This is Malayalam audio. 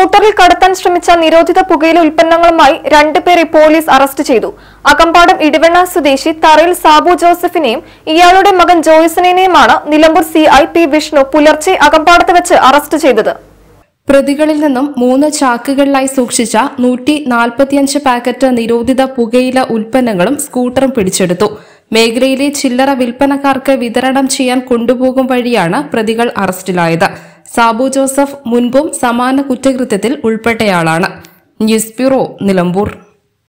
സ്കൂട്ടറിൽ കടത്താൻ ശ്രമിച്ച നിരോധിത പുകയില ഉൽപ്പന്നങ്ങളുമായി രണ്ടുപേരെ പോലീസ് അറസ്റ്റ് ചെയ്തു. അകമ്പാടം ഇടിവെണ്ണ സ്വദേശി തറയിൽ സാബു ജോസഫിനെയും ഇയാളുടെ മകൻ ജോയ്സനെയുമാണ് നിലമ്പൂർ സിഐ പി വിഷ്ണു പുലർച്ചെ അകമ്പാടത്ത് വെച്ച് അറസ്റ്റ് ചെയ്തത്. പ്രതികളിൽ നിന്നും 3 ചാക്കുകളിലായി സൂക്ഷിച്ച 145 പാക്കറ്റ് നിരോധിത പുകയില ഉൽപ്പന്നങ്ങളും സ്കൂട്ടറും പിടിച്ചെടുത്തു. മേഖലയിലെ ചില്ലറ വിൽപ്പനക്കാർക്ക് വിതരണം ചെയ്യാൻ കൊണ്ടുപോകും വഴിയാണ് പ്രതികൾ അറസ്റ്റിലായത്. സാബു ജോസഫ് മുൻപും സമാന കുറ്റകൃത്യത്തിൽ ഉൾപ്പെട്ടയാളാണ്. News bureau, Nilambur.